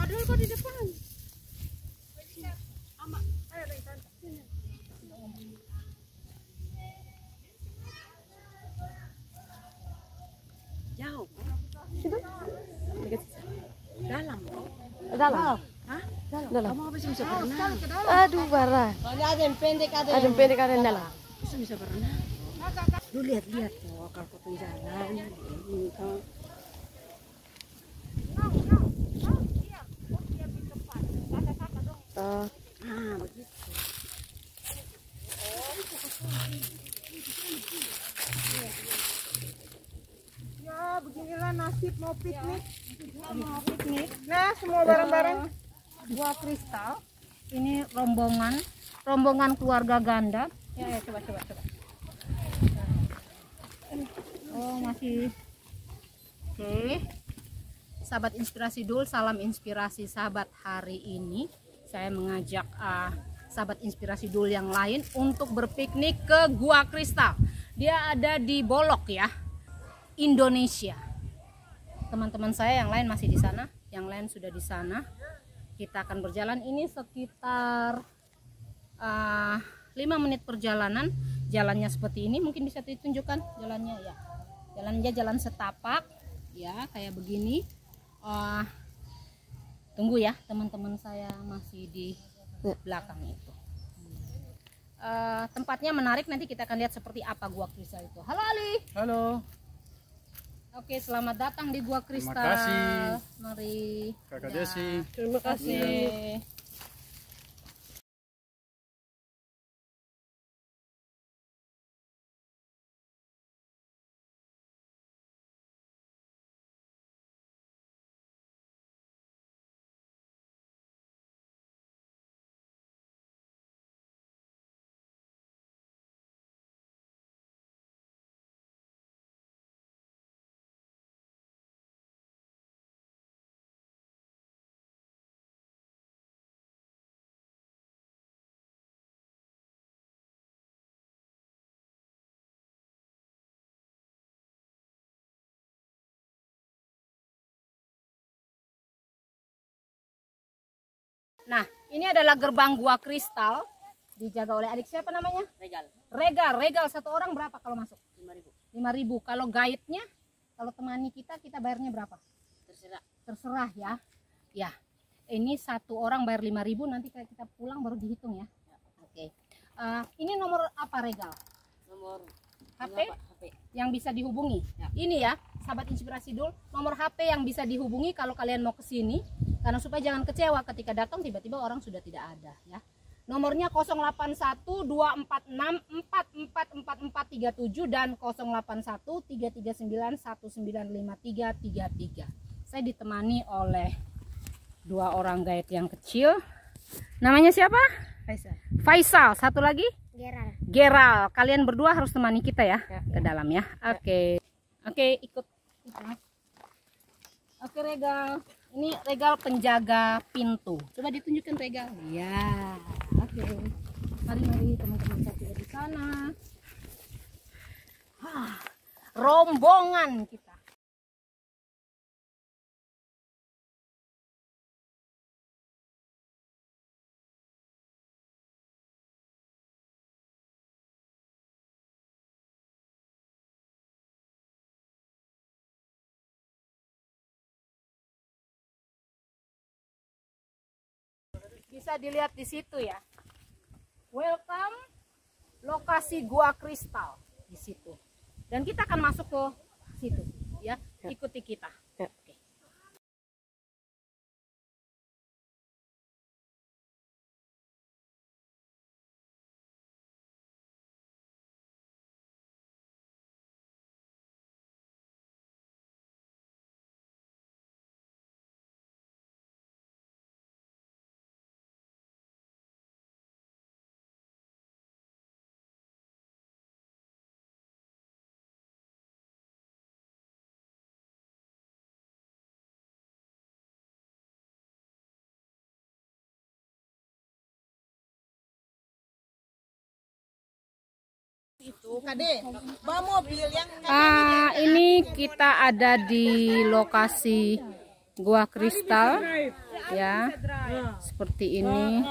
dulu kok di depan. Jauh. Situ. Dalam. Dalam. Hah? Dalam. Kamu habis bisa berenang. Aduh, parah. Soalnya ada yang pendek, ada Ada yang pendek, ada yang dalam. Bisa berenang. Lu lihat-lihat tuh kalau kau jalan. Kau begitu. Ya, beginilah nasib mau piknik. Nah, semua barang-barang. Gua Kristal. Ini rombongan keluarga ganda. Ya, coba. Oh, masih. Oke. Sahabat Inspirasi Dul, salam inspirasi sahabat. Hari ini saya mengajak sahabat Inspirasi Dul yang lain untuk berpiknik ke Gua Kristal. Dia ada di Bolok ya, Indonesia. Teman-teman saya yang lain masih di sana, yang lain sudah di sana. Kita akan berjalan ini sekitar 5 menit perjalanan. Jalannya seperti ini, mungkin bisa ditunjukkan jalannya ya. Jalannya jalan setapak ya, kayak begini. Tunggu ya, teman-teman saya masih di belakang itu. Tempatnya menarik, nanti kita akan lihat seperti apa Gua Kristal itu. Halo Ali. Halo. Oke, selamat datang di Gua Kristal. Terima kasih. Mari. Kakak Ya. Desi. Terima kasih. Oke. Nah, ini adalah gerbang Gua Kristal, dijaga oleh adik siapa namanya? Regal satu orang berapa kalau masuk? 5.000. Kalau guide-nya, kalau temani kita bayarnya berapa? Terserah ya. Ya, ini satu orang bayar 5.000, nanti kita pulang baru dihitung ya. Oke. Ini nomor apa Regal? Nomor HP yang bisa dihubungi. Ini ya, sahabat Inspirasi Dul, nomor HP yang bisa dihubungi kalau kalian mau ke sini. Karena supaya jangan kecewa ketika datang tiba-tiba orang sudah tidak ada ya. Nomornya 08124644447 dan 0813391953333. Saya ditemani oleh 2 orang guide yang kecil. Namanya siapa? Faisal. Satu lagi? Geral. Kalian berdua harus temani kita ya, ke dalam ya. Oke. Oke, ikut. Oke, Regal. Ini Regal penjaga pintu. Coba ditunjukkan Regal. Ya. Oke. Mari teman-teman saya juga di sana. Rombongan kita. Bisa dilihat di situ ya. Welcome lokasi Gua Kristal di situ. Dan kita akan masuk ke situ ya. Ikuti kita. Oke. itu, Kade. Bawa mobil yang Ini kita ada di lokasi Gua Kristal Ya, seperti ini.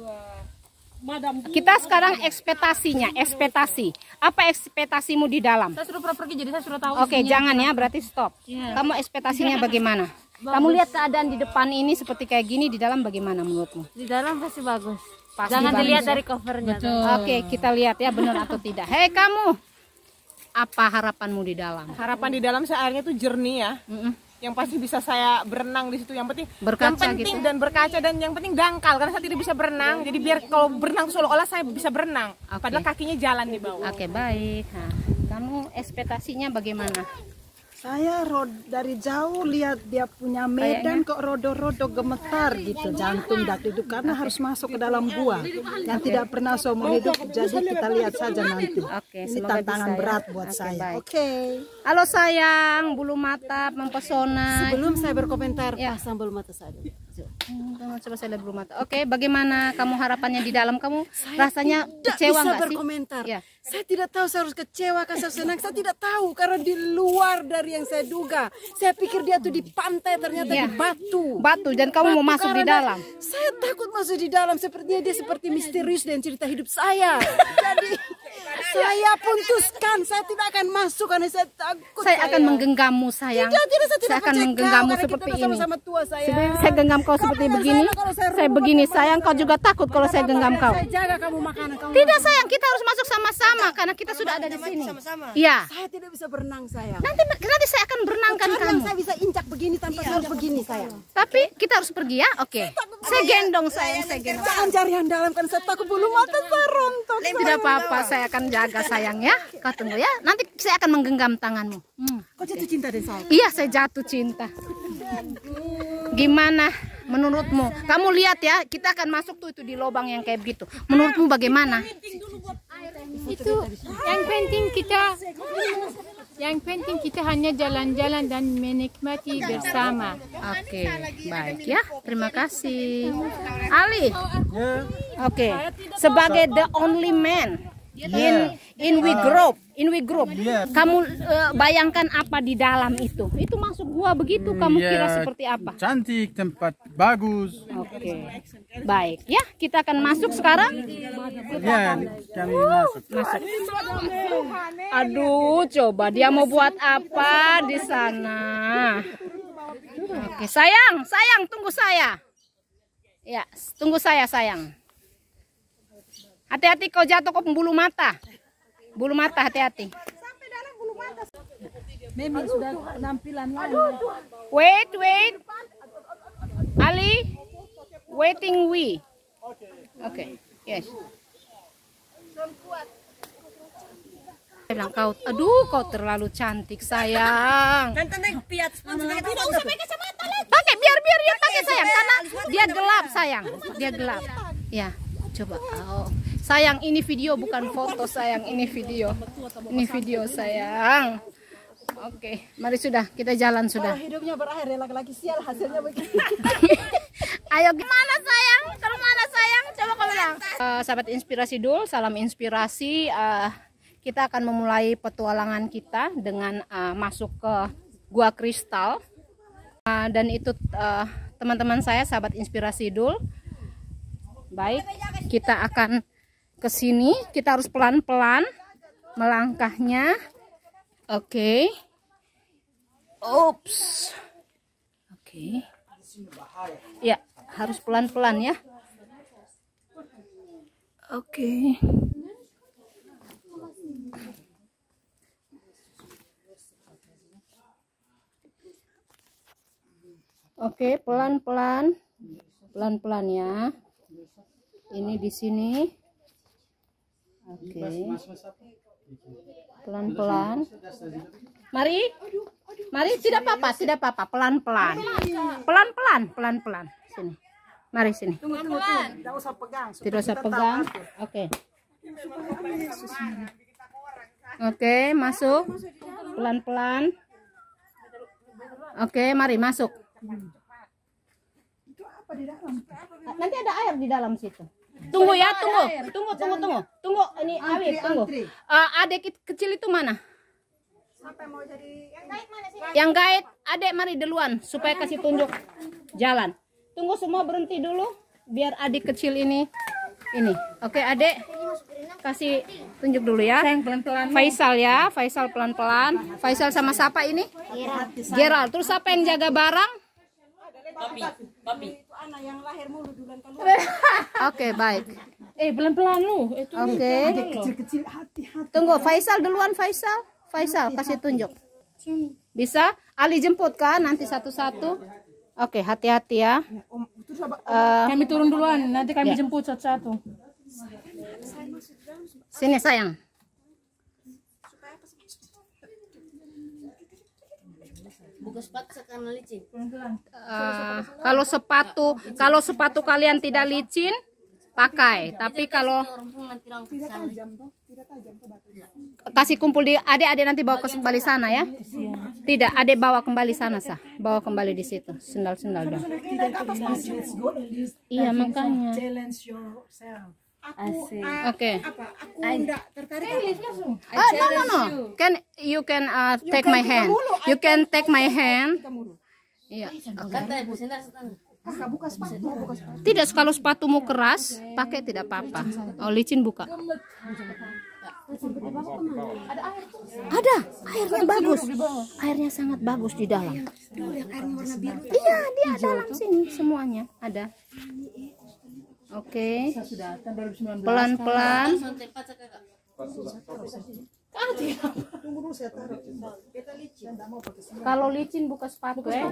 Kita sekarang ekspektasinya, ekspektasi. Apa ekspektasimu di dalam? Saya suruh pergi jadi saya suruh tahu. Oke, jangan ya, berarti stop. Kamu ekspektasinya bagaimana? Kamu lihat keadaan di depan ini seperti kayak gini, di dalam bagaimana menurutmu? Di dalam pasti bagus. Pasti Jangan bagus, dilihat ya? dari covernya. Oke, kita lihat ya benar atau tidak. Hei kamu, apa harapanmu di dalam? Harapan di dalam saya airnya tuh jernih ya. Yang pasti bisa saya berenang di situ. Yang penting Berkaca gitu. gitu? Dan berkaca, dan yang penting dangkal karena saya tidak bisa berenang. Jadi biar kalau berenang tuh seolah-olah saya bisa berenang. Oke. Padahal kakinya jalan di bawah. Oke, baik. Nah, kamu ekspektasinya bagaimana? Saya dari jauh lihat dia punya medan kok rodo-rodo gemetar gitu, jantung itu karena harus masuk ke dalam gua yang tidak pernah seumur hidup. Jadi kita lihat saja nanti. Oke, Ini semoga tantangan bisa ya. berat buat Oke, saya. baik. Oke. Halo sayang, bulu mata mempesona. Sebelum saya berkomentar, Ya. pasang bulu mata saya dulu. Coba saya lihat bulu mata. Oke, bagaimana kamu harapannya di dalam? Kamu rasanya kecewa bisa nggak sih? berkomentar. Ya. Saya tidak tahu saya harus kecewa, saya senang. Saya tidak tahu karena di luar dari yang saya duga. Saya pikir dia tuh di pantai, ternyata Ya. di batu. Batu dan kamu mau masuk di Karena dalam. Saya takut masuk di dalam. Sepertinya dia seperti misterius dan cerita hidup saya. Jadi saya putuskan saya tidak akan masuk karena saya takut. Saya akan menggenggammu sayang. Tidak, saya tidak Saya akan percaya menggenggammu kau, karena seperti kita ini. sama-sama tua saya. Sebenarnya saya genggam kau seperti dengar begini. saya kalau saya Saya rumah begini makan sayang, kau juga takut kalau saya genggam kau. Saya jaga kamu makanan kamu. Tidak sayang, kita harus masuk sama-sama karena kita sudah ada di sini. Iya. Saya tidak bisa berenang sayang. Nanti saya akan berenangkan Kadang kamu. saya bisa injak begini tanpa saya harus begini sayang. Tapi kita harus pergi ya. Oke. Saya gendong sayang, saya gendong. Jangan cari yang dalam kan saya takut bulu mata saya rontok. Tidak apa-apa, saya akan jaga sayang ya. Kau tunggu ya. Nanti saya akan menggenggam tanganmu. Kau jatuh cinta dengan saya. Iya, saya jatuh cinta. Gimana menurutmu? Kamu lihat ya, kita akan masuk tuh itu di lubang yang kayak begitu. Menurutmu bagaimana? Itu yang penting kita hanya jalan-jalan dan menikmati bersama. Oke, baik ya. Terima kasih. Ali. Oke. Sebagai the only man in we group. Kamu bayangkan apa di dalam itu? Itu masuk gua begitu, kamu kira seperti apa? Cantik, tempat bagus. Oke. Baik ya, kita akan masuk sekarang. Ya, kami masuk. Aduh, coba dia mau buat apa di sana? Oke, sayang, tunggu saya. Ya, tunggu saya, sayang. Hati-hati kau jatuh ke bulu mata. Bulu mata, hati-hati. Memang sudah penampilan lain. Wait. Ali, waiting we. Oke, yes. Bilang kau, aduh kau terlalu cantik sayang. Pakai biar dia pakai sayang karena dia gelap sayang, dia gelap. Ya, coba. Oh. Sayang, ini video bukan foto sayang, ini video sayang. Oke, mari sudah kita jalan sudah. Hidupnya berakhir ya laki-laki sial hasilnya begini. Ayo gimana sayang? Kemana sayang? Coba kau bilang. Sahabat Inspirasi Dul, salam inspirasi. Kita akan memulai petualangan kita dengan masuk ke Gua Kristal. Dan itu teman-teman saya, sahabat Inspirasi Dul. Baik, kita akan ke sini. Kita harus pelan-pelan melangkahnya. Oke. Oops. Oke. Ya, harus pelan-pelan ya. Oke. Oke, pelan-pelan. Pelan-pelan ya. Ini di sini. Oke. Pelan-pelan. Mari. Mari, tidak apa-apa, pelan-pelan. Pelan-pelan. Sini. Mari sini. Tidak usah pegang. Tidak usah pegang. Oke. Oke, masuk. Pelan-pelan. Oke, mari masuk. Nanti ada air di dalam situ. Tunggu ya, tunggu. Tunggu, ini Awit, tunggu. Adek kecil itu mana? Yang guide, adek mari duluan supaya kasih tunjuk jalan. tunggu semua berhenti dulu biar adik kecil ini. Oke, Adik. Kasih tunjuk dulu ya. Pelan-pelan. Faisal ya, Faisal pelan-pelan. Faisal sama siapa ini? Gerald. Terus siapa yang jaga barang? Papi. Oke, baik. Pelan-pelan lu. Oke. Kecil-kecil hati-hati. Tunggu, Faisal duluan, Faisal. Faisal, kasih tunjuk. Bisa? Ali jemput kan nanti satu-satu. Oke, hati-hati ya. Kami turun duluan, nanti kami jemput satu-satu. Sini sayang. Kalau sepatu kalian tidak licin, pakai. Tapi kalau kasih kumpul di adik nanti bawa kembali sana ya. Tidak, adik bawa kembali sana sah. Bawa kembali di situ. Sendal-sendal dong. Iya makanya. Challenge yourself. Oke. Aku enggak tertarik. No. You can take my hand. You can take my hand. Iya. Tidak, kalau sepatumu keras, pakai tidak apa-apa. Oh, licin buka. Ada, airnya bagus. Airnya sangat bagus di dalam. Iya, dia dalam sini semuanya ada. Oke. Pelan-pelan. Kalau licin buka sepatu ya.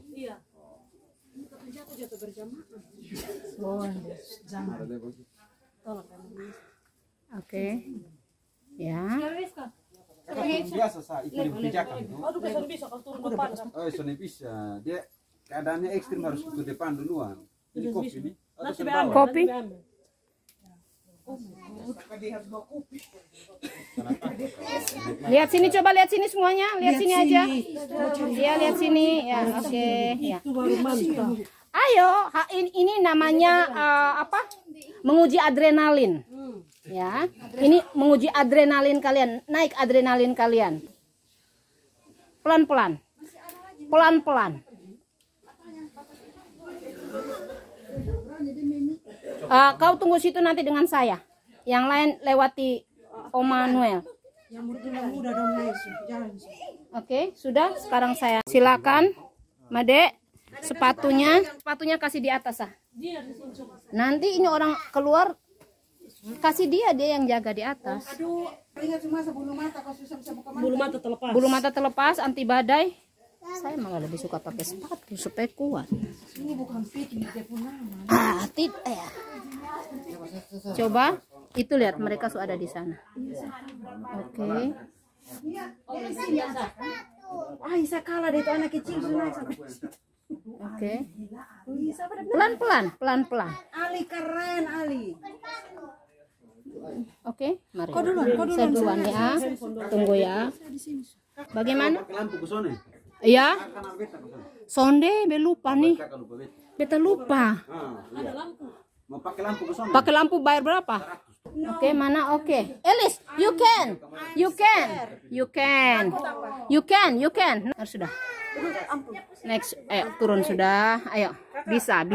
Oke. Ya. Biasa sah itu dipijakan itu. Oh, soalnya bisa. Dia keadaannya ekstrim harus ke depan duluan. Ini kopi ini. Kopi. Lihat sini, coba lihat sini semuanya. Lihat sini aja. Ya, lihat sini. Ya, oke. Ya. Ayo, ini namanya apa? Menguji adrenalin. Ya. Ini menguji adrenalin kalian, naik adrenalin kalian. Pelan-pelan. Pelan-pelan. Kau tunggu situ nanti dengan saya. Yang lain lewati Om Manuel. Oke, sudah. Sekarang saya silakan, Made. Sepatunya kasih di atas ah. Nanti ini orang keluar, kasih dia yang jaga di atas. Bulu mata terlepas, anti badai. Saya malah lebih suka pakai sepatu supaya kuat. Ini bukan fit, tidak ya. Coba itu lihat mereka sudah ada di sana. Oke. Saya kalah deh itu anak kecil sudah. Oke. Pelan-pelan. Ali keren Ali. Oke, mari. Saya duluan ya. Tunggu ya. Bagaimana? Iya. Sonde belupa nih. Beta lupa. Mau pakai lampu ke sana. Pakai lampu bayar berapa? Oke, mana? Oke. Elis, you can. Harus sudah. Next, ayo turun sudah. Ayo. Bisa.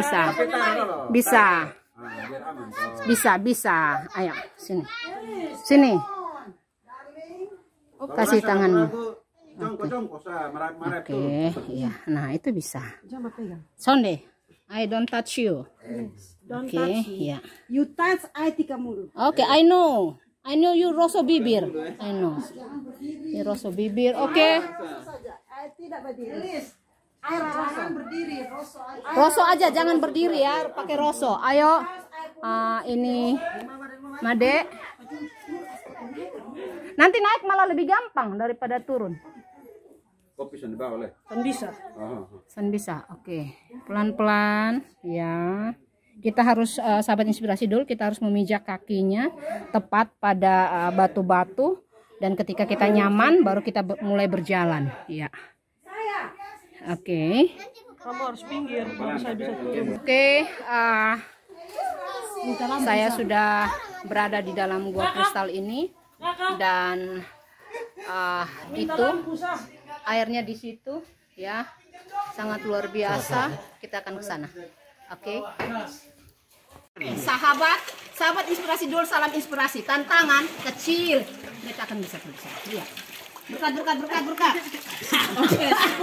Ayo, sini. Kasih tanganmu. Oke, iya. Nah, itu bisa. Sonde, I don't touch you. Oke, iya. You touch I tika mulu. Oke, I know you rosso bibir. I know. You rosso bibir. Oke. Tidak berdiri. Rosso aja, jangan berdiri ya. Pakai rosso. Ayo. Ini Made. Nanti naik malah lebih gampang daripada turun. Kopi sana bawa oleh. San bisa. Oke. Pelan-pelan ya. Kita harus sahabat inspirasi dulu, kita harus memijak kakinya tepat pada batu-batu dan ketika kita nyaman baru kita mulai berjalan. Ya. Oke. Kamu harus pinggir, saya bisa turun. Oke. Saya sudah berada di dalam gua kristal ini dan itu airnya di situ ya, sangat luar biasa. Kita akan ke sana. Oke. Sahabat inspirasi dul, salam inspirasi. Tantangan kecil, kita akan bisa berusaha. Lihat. Berkat. Oke.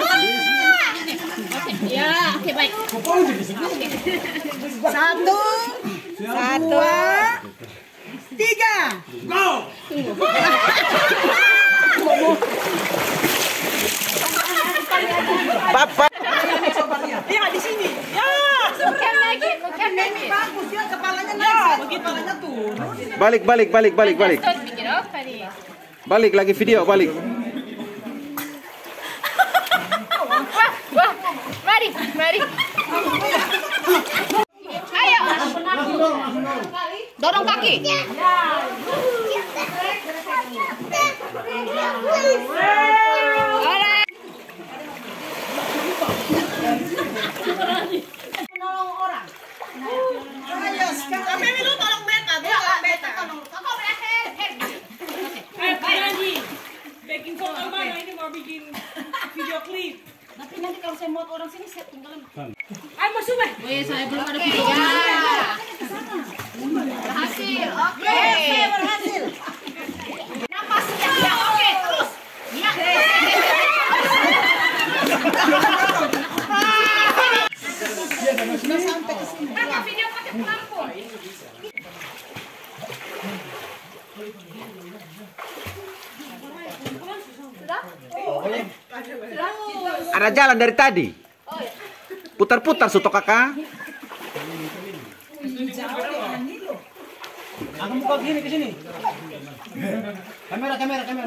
Ya, oke baik. 1, 2, 3, go! Papa. Ya di sini. Ya. Bukan lagi. Bagus ya, kepalanya naik, kepalanya turun. Balik. Balik lagi video, balik. Wah, mari. Ayo. Dorong kaki. Menolong orang. Ayo sekarang. Kami dulu tolong beta. Baking soda mana ini mau bikin video klip. Tapi nanti kalau saya muat orang sini saya tinggalin. Ayo masuk deh. Saya belum ada video. Berhasil. Oke. Saya berhasil. Napasnya ya, oke, terus. Ya. Sampai ke sini. Kakak video pakai pelampung. Ada jalan dari tadi. Putar-putar soto kakak. Aku buka gini ke sini. Kamera.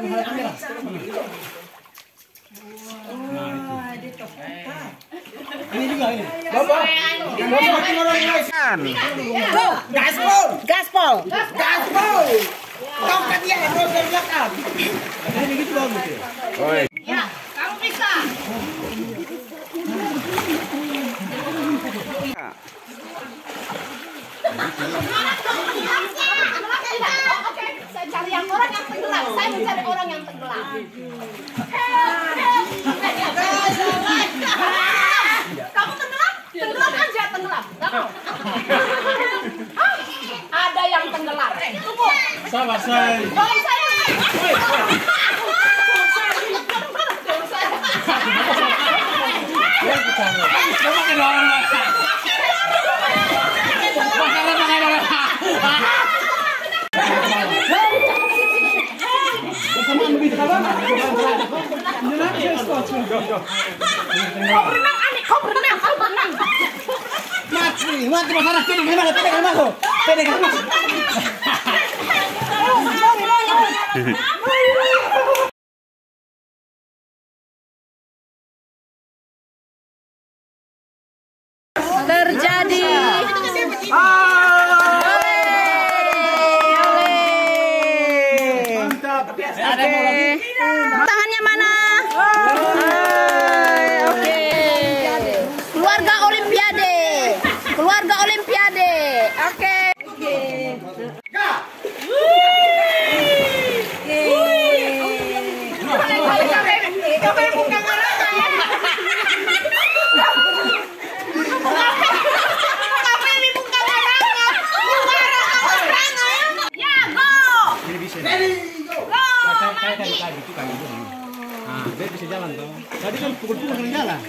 Ini juga ini. Bapak. Gaspol. Tongkat ya, roda belakang. Ini gitu bagus ya. Oi. Ya, kamu bisa. Oke, saya cari orang yang tenggelam. Saya mencari orang yang tenggelam. Kamu tenggelam? Tenggelam aja, tenggelam. Gak mau. Ada yang tenggelam. Tunggu. Sabar saya. Tolong saya. Coba ke orang makan. Bersamaan begitu kawan. Kau berenang. Mati masalah pegang aku. Terjadi. Tangannya mana? Oke. Keluarga Olimpiade. Oke. Nah, dia bisa jalan toh. Tadi kan pukul-pukul kan jalan.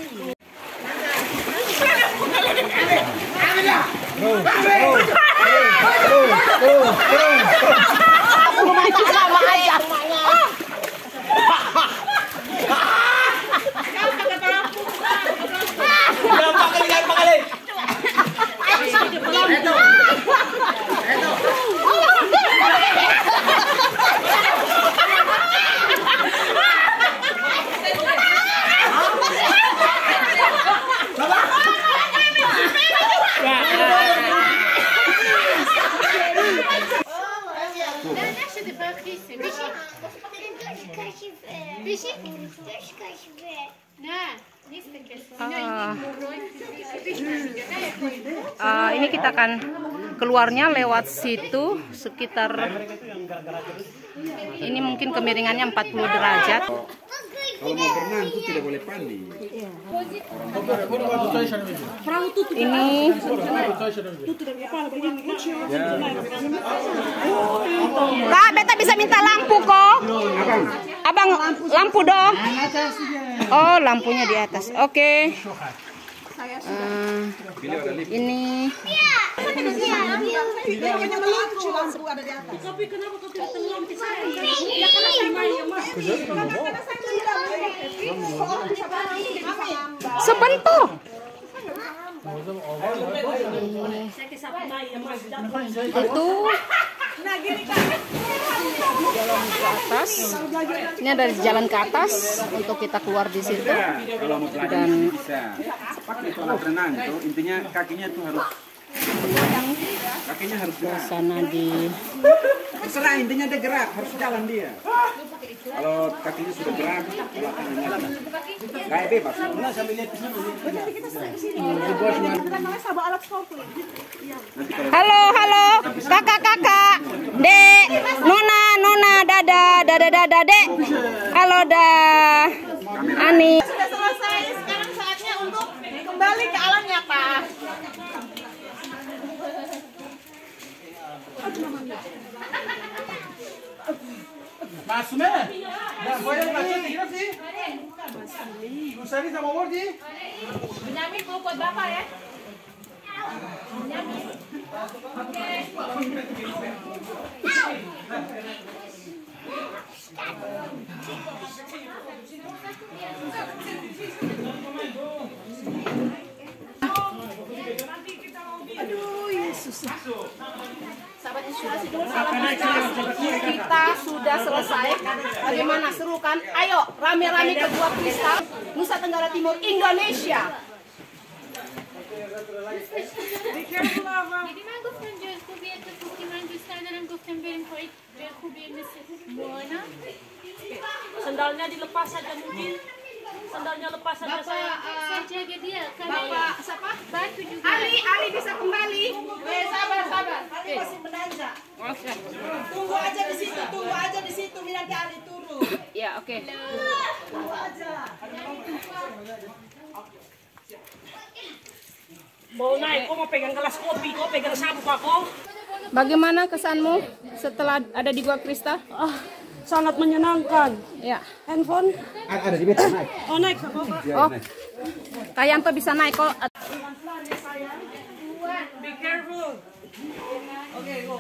Ini kita akan keluarnya lewat situ sekitar ini mungkin kemiringannya 40 derajat. Kalau mau berenang itu tidak boleh panik. Ini Kak, beta bisa minta lampu kok. Abang, lampu dong. Oh, lampunya di atas. Oke. Ini sebentar. Itu jalan ke atas. Ini ada jalan ke atas untuk kita keluar di situ. Kalau mau pelajari bisa. Pakai kolam renang itu intinya kakinya tuh harus gerak. Sana di Terserah intinya dia gerak, harus jalan dia. Kalau kakinya sudah gerak, belakangnya kayak bebas. halo, kakak, dek, nona, dada, dek. Halo, dah. Ani. Sudah selesai, sekarang saatnya untuk kembali ke alamnya, Pak. Masume? Ya, boleh baca tidak sih? Lusari sama Mordi? Benyamin mau buat Bapak ya? Sahabat inspirasi dulu, kita sudah selesai. Bagaimana, seru kan? Ayo rame-rame ke Gua Kristal, Nusa Tenggara Timur, Indonesia. Jadi man guften göz kuvveti tutulan gösterden guften benim koyup kuvvetimiz buana. Sandalnya dilepas saja mungkin. Sandalnya lepas saja saya. Saya jaga dia karena Bapak siapa? batu juga. Ali bisa kembali. Sabar. Ali masih menanjak. Tunggu aja di situ, nanti Ali turun. Ya, oke. Tunggu aja. Mau naik, kok mau pegang gelas kopi, kok pegang sabuk aku. Bagaimana kesanmu setelah ada di Gua Kristal? Sangat menyenangkan. Ya. Handphone? Ada di beta naik. Oh naik, apa? Oh, Kak Yanto bisa naik kok. Be careful. Oke, go.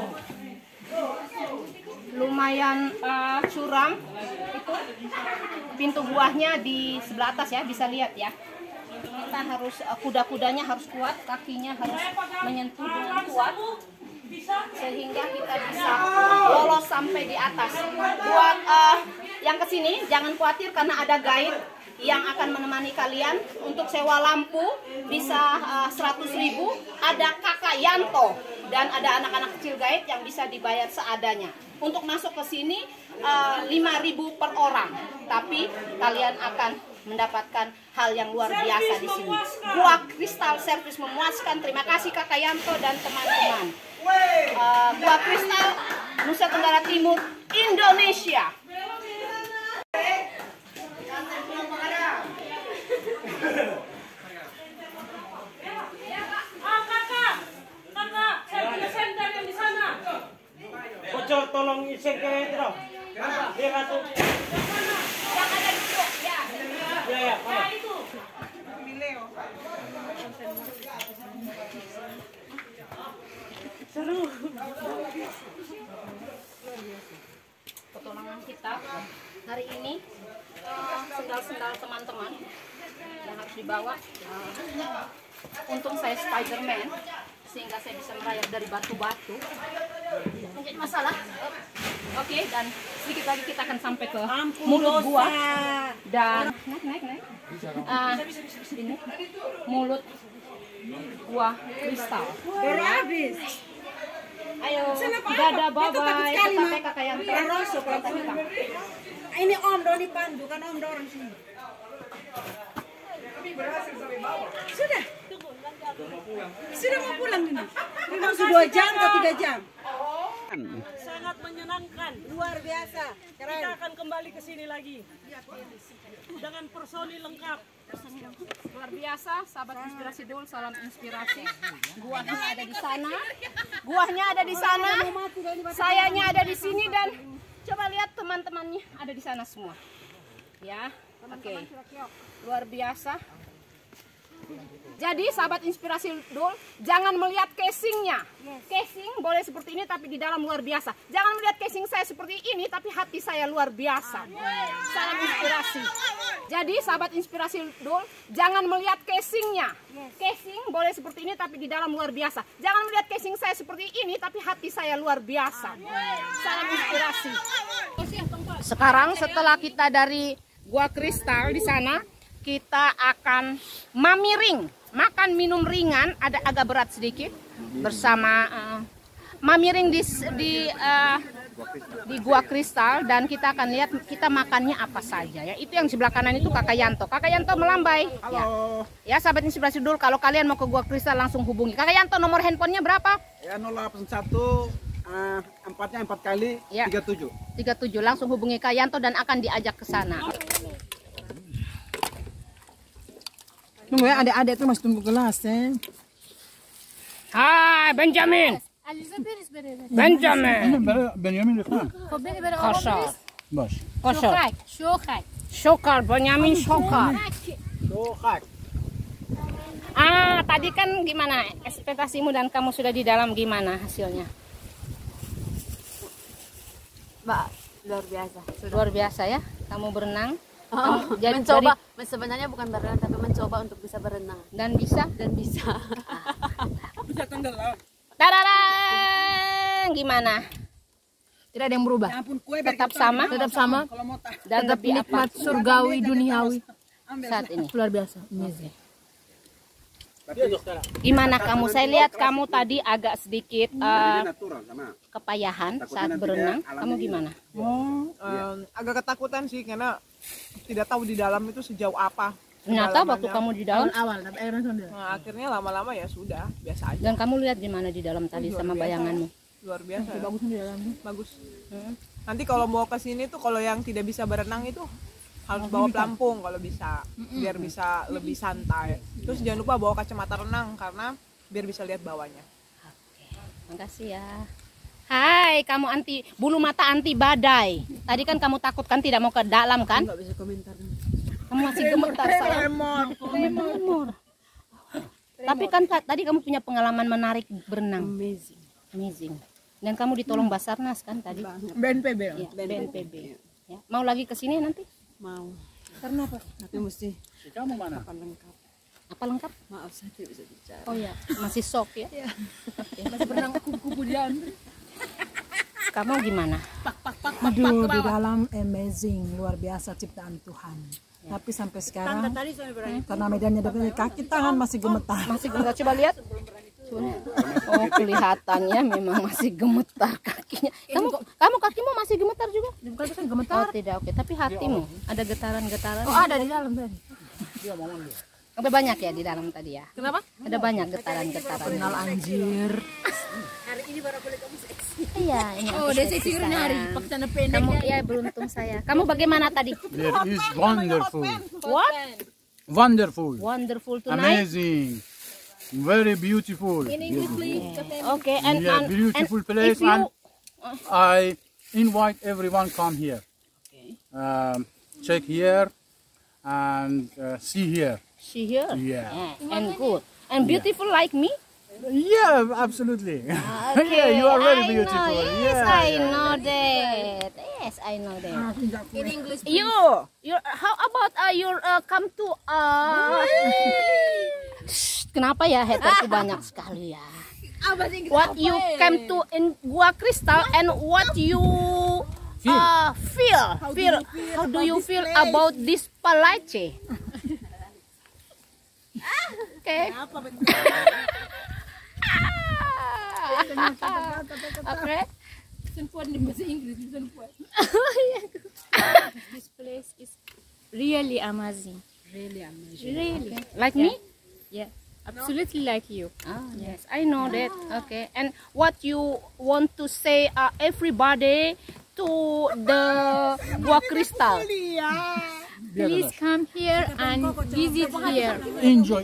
Lumayan curam. Itu pintu buahnya di sebelah atas ya, bisa lihat ya. Kita harus kuda-kudanya harus kuat, kakinya harus menyentuh dengan kuat sehingga kita bisa lolos sampai di atas. Buat yang kesini jangan khawatir karena ada guide yang akan menemani kalian. Untuk sewa lampu bisa 100.000. Ada Kakak Yanto dan ada anak-anak kecil guide yang bisa dibayar seadanya. Untuk masuk ke sini 5.000 per orang, tapi kalian akan mendapatkan hal yang luar biasa di sini. Gua Kristal Service memuaskan. Terima kasih Kakak Yanto dan teman-teman. Gua Kristal, Nusa Tenggara Timur, Indonesia. Kakak, saya punya senter yang di sana. Bocor, tolong iseng ke itu. Dia tuh. Yang ada di situ, ya. Ya, Itu. seru. Petualangan kita hari ini, sendal-sendal teman-teman yang harus dibawa. Untung saya Spiderman sehingga saya bisa merayap dari batu-batu. Menjadi masalah. Oke, dan sedikit lagi kita akan sampai ke mulut gua dan naik. Ini mulut gua kristal. Baru habis. Ayo, dadah, bye-bye. Sampai Kakak yang Ini Om Doni Pandu, kan Om dorong sini. Sudah mau pulang ini. Memang sudah 2 jam atau 3 jam? Sangat menyenangkan. Luar biasa. Keren. Kita akan kembali ke sini lagi dengan personil lengkap. Luar biasa, sahabat inspirasi dul, salam inspirasi. Guahnya ada di sana. Guahnya ada di sana. Sayanya ada di sini dan coba lihat teman-temannya ada di sana semua. Ya. Oke. Luar biasa. Jadi sahabat inspirasi dul, jangan melihat casingnya. Casing boleh seperti ini tapi di dalam luar biasa. Jangan melihat casing saya seperti ini tapi hati saya luar biasa. Salam inspirasi. Jadi sahabat inspirasi dul, jangan melihat casingnya. Casing boleh seperti ini tapi di dalam luar biasa. Jangan melihat casing saya seperti ini tapi hati saya luar biasa. Salam inspirasi. Sekarang setelah kita dari Gua Kristal di sana, kita akan mamiring, makan minum ringan, ada agak berat sedikit bersama mamiring di Gua Kristal, dan kita akan lihat kita makannya apa saja ya. Itu yang sebelah kanan itu Kakak Yanto. Kakak Yanto melambai. Halo. Ya sahabat inspirasi dulu, kalau kalian mau ke Gua Kristal langsung hubungi. Kakak Yanto, nomor handphonenya berapa? Ya 081 4-nya 4 kali ya. 37 langsung hubungi Kak Yanto dan akan diajak ke sana. Tunggu ya, adik-adik itu masih tunggu kelas ya. Hai Benjamin. Benjamin. Benjamin Kosar. Bos. Kosar. Shokar. Benjamin Shokar. Tadi kan gimana ekspektasimu dan kamu sudah di dalam, gimana hasilnya? Mbak, luar biasa. Luar biasa ya, kamu berenang. Mencoba, sebenarnya bukan berenang tapi mencoba untuk bisa berenang dan bisa Bisa tenggelam. Tararang, gimana? Tidak ada yang berubah. Tetap sama dan tetap lebih nikmat surgawi duniawi saat ini. luar biasa. Amazing. Gimana kamu? Saya lihat kamu tadi agak sedikit kepayahan saat berenang. Kamu gimana? Agak ketakutan sih karena tidak tahu di dalam itu sejauh apa. Ternyata waktu kamu di dalam Awal tapi airnya sudah. Nah, akhirnya lama-lama ya sudah biasa aja. dan kamu lihat gimana di dalam tadi sama bayanganmu? Luar biasa. Bagus di dalam. Bagus. Nanti kalau mau ke sini tuh kalau yang tidak bisa berenang itu harus bawa pelampung kalau bisa, biar bisa lebih santai. Terus jangan lupa bawa kacamata renang karena biar bisa lihat bawahnya. Oke, makasih ya. Hai, kamu bulu mata anti badai. Tadi kan kamu takut kan tidak mau ke dalam kan? nggak bisa komentar. Kamu masih gemetar sayang. Tremor. Tapi kan tadi kamu punya pengalaman menarik berenang. Amazing. Dan kamu ditolong Basarnas kan tadi? BNPB. Ya, BNPB. Ya. Mau lagi ke sini nanti? Mau. Karena apa? Tapi mesti. Kamu mana? Apa lengkap? Maaf saya tidak bisa bicara. Oh ya, masih shock ya? Masih berenang kupu-kupu di dalam. Kamu gimana? Aduh, di dalam amazing, luar biasa ciptaan Tuhan. Tapi sampai sekarang karena medannya dari kaki tangan masih gemetar. Masih gemetar, coba lihat. Oh, kelihatannya memang masih gemetar kakinya. Kamu kakimu masih gemetar juga? Bukan gemetar. Oh, tidak, oke. Tapi hatimu ada getaran-getaran. Oh, ada di dalam tadi. Ada banyak ya di dalam tadi ya? Kenapa? Ada banyak getaran-getaran. Kenal anjir. Hari ini baru boleh kamu seksi. Iya, ini Oh, dia seksi hari. Pakai celana pendek. Kamu ya beruntung saya. Kamu bagaimana tadi? There is wonderful. What? Wonderful. Wonderful tonight. Amazing. Very beautiful. Okay, and Yeah, beautiful place, if you and I invite everyone come here. Check here and see here. see here. Yeah. And good. And beautiful like me? Yeah, absolutely. Okay, Yeah, you are very I beautiful. Know. Yes, Yeah, I yeah. know that. Yes, I know that. In English. You how about you come to Shh, kenapa ya haterku banyak sekali ya? What you came to in Gua Kristal and what you feel? How do you feel about this palace? Okay. Okay. This place is really amazing. Really amazing. Really. Like me? Yeah. Absolutely like you. Oh, yes, I know that. Okay. And what you want to say, everybody, to the Gua Kristal? Please come here and visit here. Enjoy.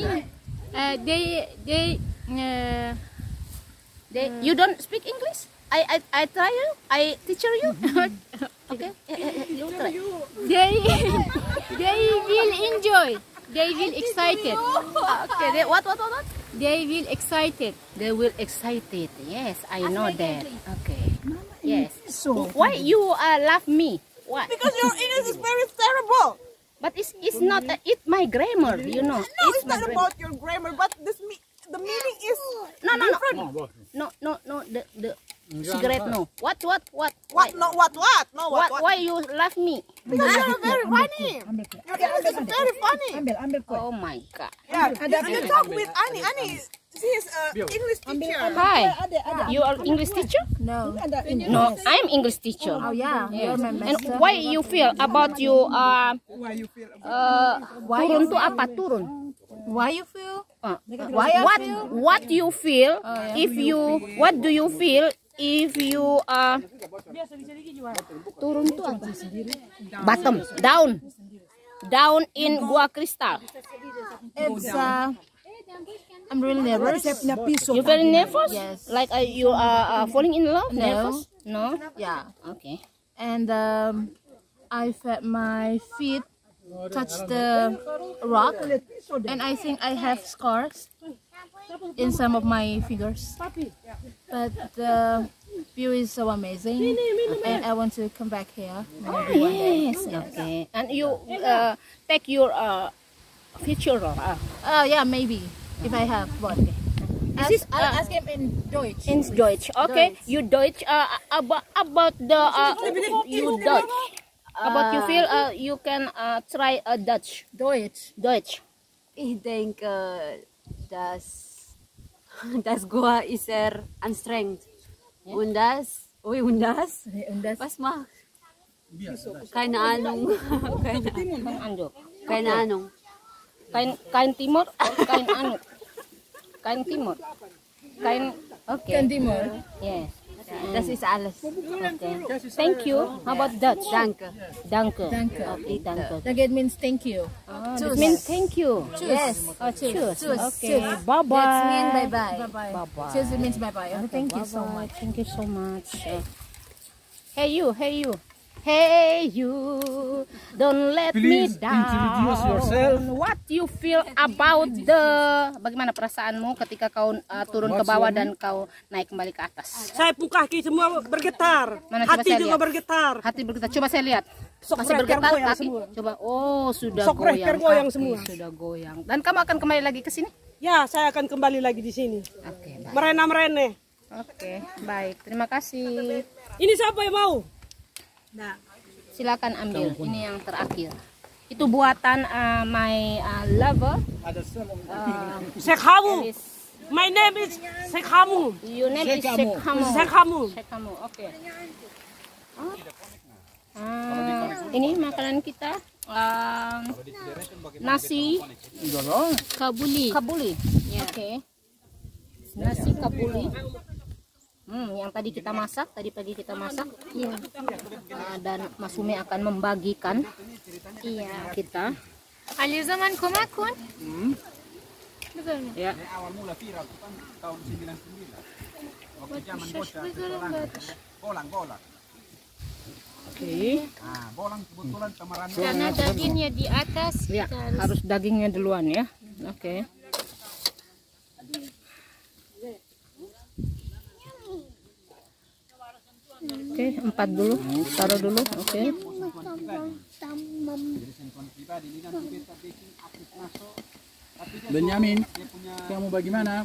You don't speak English? I try you. I teach you. Okay. You try. They will enjoy. They will excited. Okay. What? They will excited. They will excited. Yes, I know that. Okay. Yes. So why you love me? Why? Because your English is very terrible. But it's not it's my grammar, you know. No, it's not about your grammar, but the meaning is No. different. No. The cigarette no. What? What? No, what? No, what? Why you love me? Because you're very funny. Your English is very funny. Oh my God. Yeah, you talk with Annie. Annie, she is English teacher. Hi. You are English teacher? No. No, I'm English teacher. Oh yeah. You're my And master. why you feel about you Why you feel about turun tuh apa turun? Why you feel? What you feel if you what do you feel if you turun tuh apa? Bottom, down in Gua Kristal. It's I'm really nervous. You very nervous? Yes. Like you are falling in love? No. Nervous? No. Yeah. Okay. And I felt my feet touch the rock, and I think I have scars in some of my fingers. But the view is so amazing, and I want to come back here. Oh yes. Okay. And you take your future. Oh yeah, maybe if I have one. I'll ask him in Deutsch. In Deutsch. Okay. Deutsch. You Deutsch about the you Dutch. About you feel you can try a Dutch. Deutsch. Ich denke, das Goa ist sehr anstrengend. Und das, was macht? Keine Ahnung. Keine Ahnung. Kain timur, kain anu. Kain timur. Okay. Kain timur. Yes. Das ist alles. Okay. Thank you. How about Dutch? Danke. Danke. Danke. Okay, danke. Danke means thank you. It means thank you. Yes. Cheers. Cheers. Okay. Cheers. Bye bye. That means bye bye. Bye-bye. Cheers means bye bye. Thank you so much. Thank you so much. Hey you. Hey you, don't let Please me down. introduce yourself. What you feel about bagaimana perasaanmu ketika kau turun ke bawah dan kau naik kembali ke atas? Saya pun kaki semua bergetar. Mana, coba Hati saya juga lihat. bergetar. Hati bergetar. Coba saya lihat. Sok Masih breaker bergetar goyang kaki. semua. Coba. Oh, sudah Sok breaker goyang kaki, semua. Sudah goyang. Dan kamu akan kembali lagi ke sini? Ya, saya akan kembali lagi di sini. Oke, baik. Merena-merene. Oke, baik. Terima kasih. Ini siapa yang mau? Silakan ambil. Ini yang terakhir. Itu buatan my lover. Sekhamu. My name is Sekhamu. Your name is Sekhamu. Sekhamu. Oke. Ini makanan kita. Nasi kabuli. Oke. Nasi kabuli. Yang tadi kita masak, tadi pagi kita masak. Dan Mas Umi akan membagikan kita. Ali zaman komakun. Ya. Awal mula viral itu kan tahun 99. Waktu zaman bocah bolang. Oke. Nah, bolang kebetulan kemarin. Karena dagingnya di atas. Ya, harus dagingnya duluan ya. Oke. Oke, 4 dulu, taruh dulu. Oke. Benyamin, kamu bagaimana?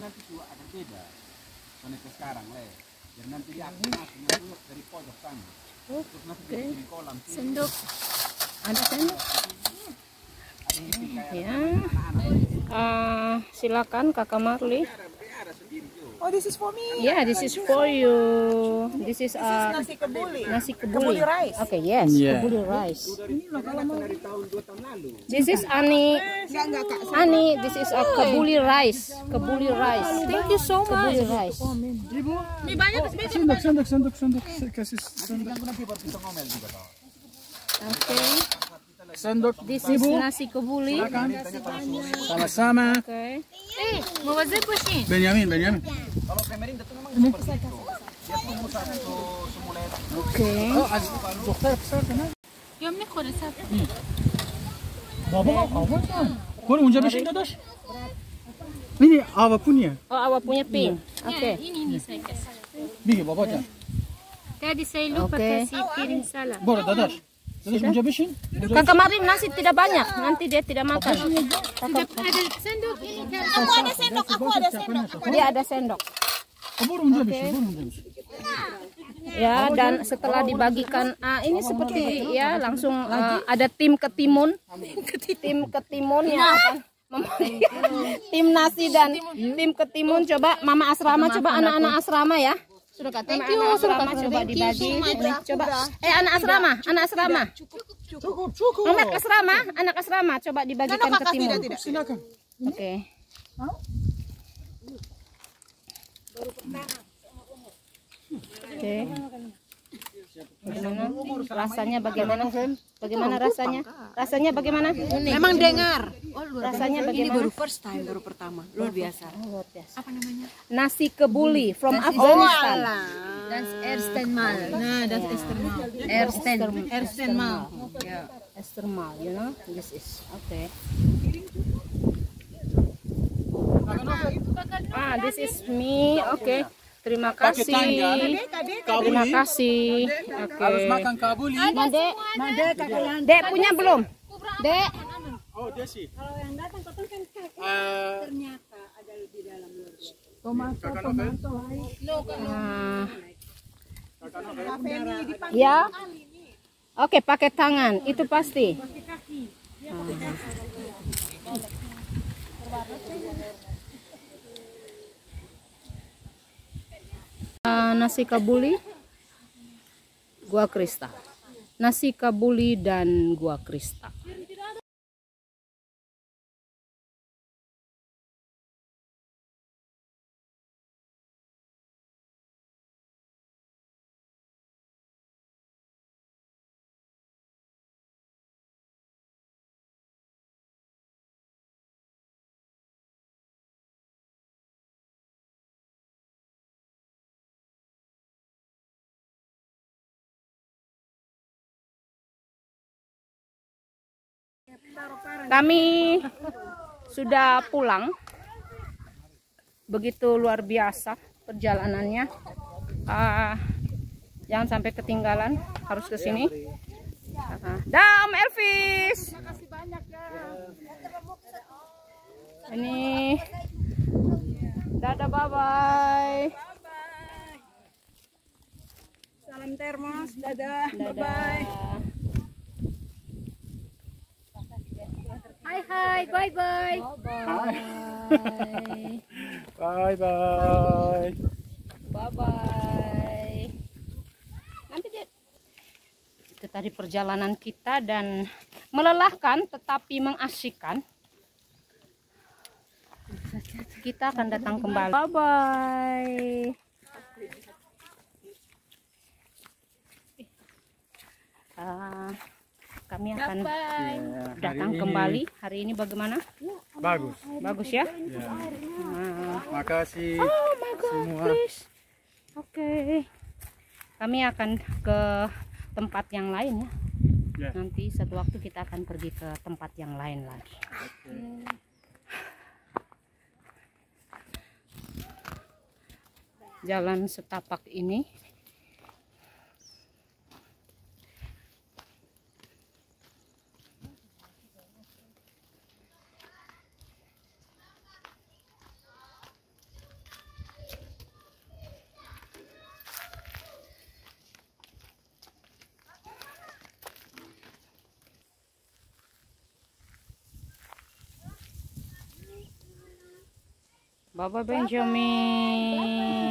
Oke. Sendok. Ada sendok. Ya. Silakan Kakak Marli. Oh, this is for me. Yeah, this is for you. This is Nasi kebuli. nasi kebuli. Kebuli rice. Okay, yes, Yeah. kebuli rice. Dari tahun 2 tahun lalu. This is Ani. Ani, this is a kebuli rice. Kebuli rice. Thank you so much. Kebuli rice. Sendok. Kasih sendok. Okay. Sendok. This is nasi kebuli. Sama-sama. Okay. mau wazir pusin. Benyamin. Kalau pemerinta itu memang seperti itu. Dia tunggu satu semulet. Okay. Oh, dokter besar kan? Yom ne korasa. Baba apa kan? Kau unja besin dadas? Ini apa punya? Oh, awak punya pink. Okay. Ini saya kasih. Bigi baba kan? Tadi saya lupa Okay. kasih piring salam. Bora dadas. Dadas unja besin? Kemarin nasi tidak banyak, nanti dia tidak makan. Ada sendok ini kan. Aku ada sendok. Dia ada sendok. Bora unja besin. Ya, dan setelah dibagikan ini seperti ya langsung ada tim ketimun. Tim ketimun yang akan membagi tim nasi dan tim ketimun. Coba Mama Asrama, coba anak-anak asrama ya. Sudah kata Thank you, anak asrama Kak. coba Thank you dibagi. so much. Ini, coba anak asrama. Cukup. Anak asrama coba dibagikan ketimun. Silakan. Oke. Oke. Bagaimana? Rasanya bagaimana? Bagaimana rasanya? Rasanya bagaimana? Memang dengar. Rasanya Ini bagaimana? baru first time, baru pertama. Luar biasa. Luar biasa. Apa namanya? Nasi kebuli from Afghanistan. Das erste Mal. Nah, das erste Mal. Erste Mal. Yeah. Estermal, you know? This is okay. This is me. Okay. Terima kasih. Terima kasih. Oke. Harus makan kabuli. Made, Dek punya belum? Dek. Oh, Desi. Ya. Oke, pakai tangan. Itu pasti. Nasi kabuli, gua Krista. Nasi kabuli dan gua Krista. Kami sudah pulang. Begitu luar biasa perjalanannya. Jangan sampai ketinggalan, harus ke sini. Dam Elvis. Makasih banyak ya. Ini dadah, bye bye. Salam termos, dadah. Bye-bye. Hai, bye-bye. Bye-bye. Bye-bye. Nanti dia. Itu tadi perjalanan kita dan melelahkan tetapi mengasyikkan. Kita akan datang kembali. Bye-bye. Kami akan datang kembali. Hari ini bagaimana? Bagus. Bagus ya? Makasih Oh my God, semua. please. Oke. Kami akan ke tempat yang lain ya. Ya. Nanti satu waktu kita akan pergi ke tempat yang lain lagi. Jalan setapak ini Bapak Benjamin.